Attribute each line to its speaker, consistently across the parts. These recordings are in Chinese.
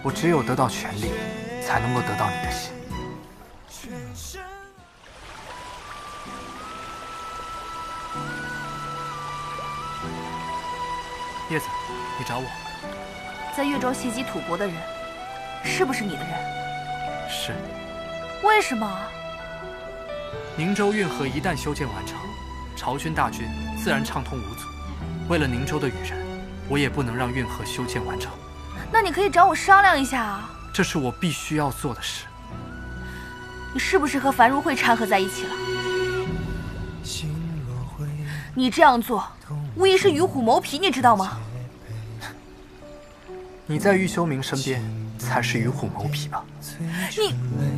Speaker 1: 我只有得到权力，才能够得到你的心。叶子，你找我？
Speaker 2: 在越州袭击吐蕃的人，是不是你的人？
Speaker 1: 是。
Speaker 2: 为什么？
Speaker 1: 宁州运河一旦修建完成，朝军大军自然畅通无阻。为了宁州的羽人，我也不能让运河修建完成。
Speaker 2: 那你可以找我商量一下啊。
Speaker 1: 这是我必须要做的事。
Speaker 2: 你是不是和樊如慧掺和在一起了？你这样做，无疑是与虎谋皮，你知道吗？
Speaker 1: 你在玉修明身边，才是与虎谋皮吧？
Speaker 2: 你，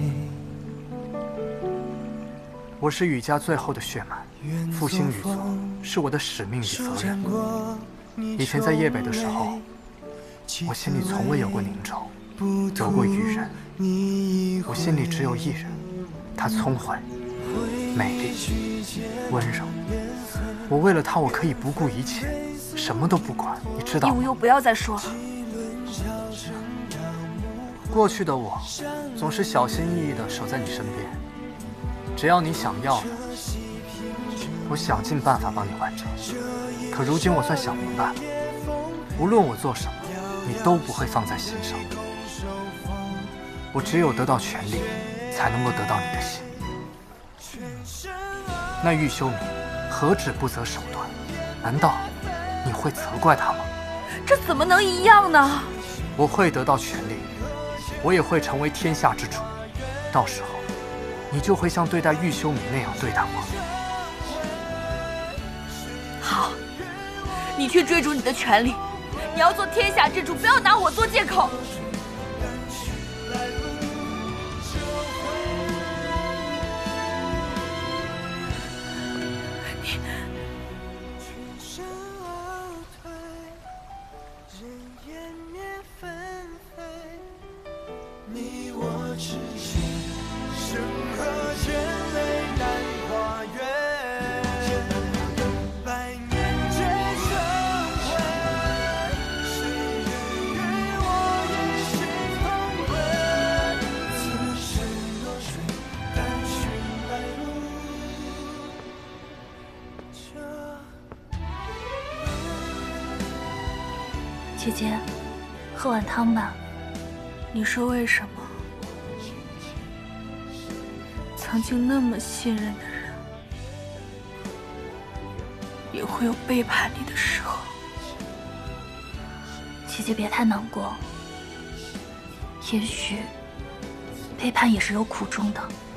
Speaker 1: 我是羽家最后的血脉，复兴羽族是我的使命与责任。以前在邺北的时候，我心里从未有过宁州，有过羽人，我心里只有一人，她聪慧、美丽、温柔。我为了她，我可以不顾一切，什么都不管，你知道吗？
Speaker 2: 叶无忧，不要再说了。
Speaker 1: 过去的我，总是小心翼翼地守在你身边，只要你想要的，我想尽办法帮你完成。可如今我算想明白了，无论我做什么，你都不会放在心上。我只有得到权力，才能够得到你的心。那玉修明何止不择手段？难道你会责怪他吗？
Speaker 2: 这怎么能一样呢？
Speaker 1: 我会得到权力，我也会成为天下之主。到时候，你就会像对待玉修明那样对待我。
Speaker 2: 好，你去追逐你的权利，你要做天下之主，不要拿我做借口。姐姐，喝碗汤吧。你说为什么？曾经那么信任的人，也会有背叛你的时候。姐姐别太难过，也许背叛也是有苦衷的。